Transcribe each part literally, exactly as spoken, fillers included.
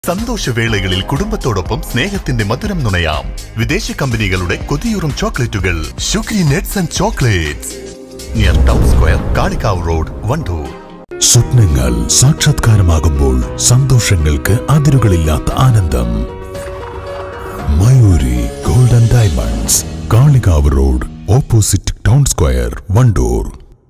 സന്തോഷവേളകളിൽ കുടുംബത്തോടൊപ്പം സ്നേഹത്തിന്റെ മധുരം നുണയാം. വിദേശ കമ്പനികളുടെ കൊതിയൂറും ചോക്ലേറ്റുകൾ ഷുഗ്രി nuts and chocolates near town square, Kalikavu road, Wandoor. സ്വപ്നങ്ങൾ സാക്ഷാത്കാരമാകുമ്പോൾ സന്തോഷങ്ങൾക്ക് അതിരുകളില്ലാത്ത ആനന്ദം. Mayuri golden diamonds, Kalikavu road, opposite town square, Wandoor.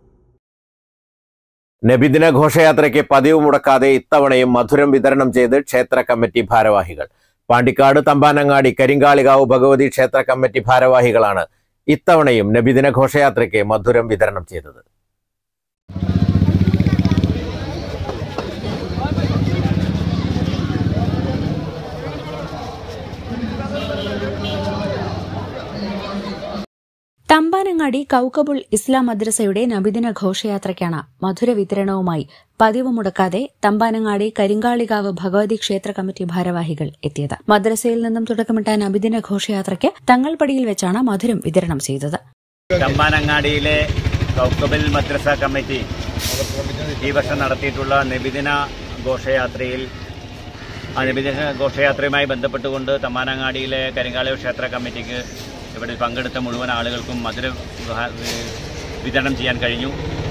നബിദിന ഘോഷയാത്രയ്ക്ക് പതിവ് മുടക്കാതെ ഇത്തവണയും മധുരം വിതരണം ചെയ്ത് ക്ഷേത്ര കമ്മിറ്റി ഭാരവാഹികൾ. പാണ്ടിക്കാട്, തമ്പാനങ്ങാടി, കരിങ്കാളികാവ് ഭഗവതി ക്ഷേത്ര കമ്മിറ്റി ഭാരവാഹികളാണ് ഇത്തവണയും നബിദിന ഘോഷയാത്രയ്ക്ക് മധുരം വിതരണം ചെയ്തത്. തമ്പാനങ്ങാടി കൗക്കബുൾ ഇസ്ലാം മദ്രസയുടെ നബിദിന ഘോഷയാത്രയ്ക്കാണ് മധുര വിതരണവുമായി പതിവ് മുടക്കാതെ തമ്പാനങ്ങാടി കരിങ്കാളികാവ് ഭഗവതി ക്ഷേത്ര കമ്മിറ്റി ഭാരവാഹികൾ എത്തിയത്. മദ്രസയിൽ നിന്നും തുടക്കമിട്ട നബിദിന ഘോഷയാത്രയ്ക്ക് തങ്ങൾപടിയിൽ വെച്ചാണ് മധുരം വിതരണം ചെയ്തത്. തമ്പാനങ്ങാടിയിലെ കൗക്കബുൾ മദ്രസ കമ്മിറ്റി ഈ വർഷം നടത്തിയിട്ടുള്ള നബിദിന ഘോഷയാത്രയിൽ ആ നബിദിന ഘോഷയാത്രയുമായി ബന്ധപ്പെട്ടുകൊണ്ട് തമ്പാനങ്ങാടിയിലെ കരിങ്കാളികാവ് ക്ഷേത്ര കമ്മിറ്റിക്ക് ഇവിടെ പങ്കെടുത്ത മുഴുവൻ ആളുകൾക്കും മധുര വിതരണം ചെയ്യാൻ കഴിഞ്ഞു.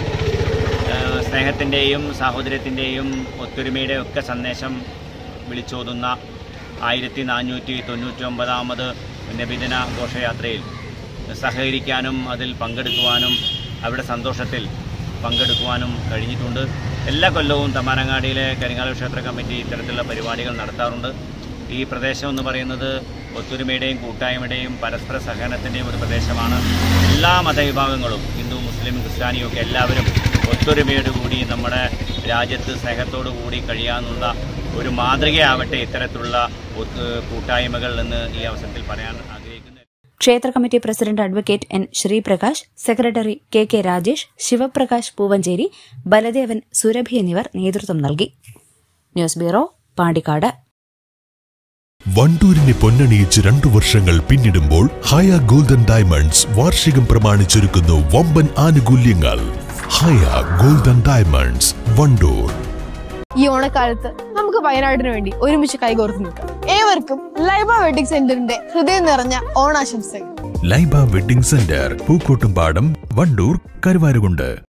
സ്നേഹത്തിൻ്റെയും സാഹോദര്യത്തിൻ്റെയും ഒത്തൊരുമയുടെയും ഒക്കെ സന്ദേശം വിളിച്ചോതുന്ന ആയിരത്തി നാനൂറ്റി തൊണ്ണൂറ്റി ഒമ്പതാമത് നബിദിന ഘോഷയാത്രയിൽ സഹകരിക്കാനും അതിൽ പങ്കെടുക്കുവാനും അവരുടെ സന്തോഷത്തിൽ പങ്കെടുക്കുവാനും കഴിഞ്ഞിട്ടുണ്ട്. എല്ലാ കൊല്ലവും തമ്പാനങ്ങാടിയിലെ കരിങ്കാളികാവ് ക്ഷേത്ര കമ്മിറ്റി ഇത്തരത്തിലുള്ള പരിപാടികൾ നടത്താറുണ്ട്. ഈ പ്രദേശം എന്ന് പറയുന്നത് ഒത്തൊരുമയുടെയും കൂട്ടായ്മയുടെയും പരസ്പര സഹകരണത്തിൻ്റെയും ഒരു പ്രദേശമാണ്. എല്ലാ മതവിഭാഗങ്ങളും, ഹിന്ദു, മുസ്ലിം, ക്രിസ്ത്യാനിയും ഒക്കെ എല്ലാവരും ഒത്തൊരുമയോട് കൂടി നമ്മുടെ രാജ്യത്ത് സ്നേഹത്തോടു കൂടി കഴിയാനുള്ള ഒരു മാതൃകയാവട്ടെ ഇത്തരത്തിലുള്ള കൂട്ടായ്മകൾ എന്ന് ഈ അവസരത്തിൽ പറയാൻ ആഗ്രഹിക്കുന്നു. ക്ഷേത്ര committee president advocate N Sreeprakash, secretary K K Rajesh, Sivaprakash Poovancheri, Baladevan, Surabhi എന്നിവർ നേതൃത്വം നൽകി. News bureau, Pandikkad. വണ്ടൂരിനെ പൊന്നണിയിച്ച് രണ്ടു വർഷങ്ങൾ പിന്നിടുമ്പോൾ ഹയ ഗോൾഡൻ ഡയമണ്ട്സ് വാർഷികം പ്രമാണിച്ചൊരുക്കുന്നു വമ്പൻ ആനുകൂല്യങ്ങൾ. Haya golden diamonds, Wandoor. ഈ ഓണക്കാലത്ത് നമുക്ക് വയനാടിന് വേണ്ടി ഒരുമിച്ച് കൈകോർത്ത് നിൽക്കാം. ഏവർക്കും ലൈബ വെഡിംഗ് സെന്ററിന്റെ ഹൃദയം നിറഞ്ഞ ഓണാശംസകൾ. Laiba wedding centre, Pookkottumpadam, Wandoor, Karuvarakundu.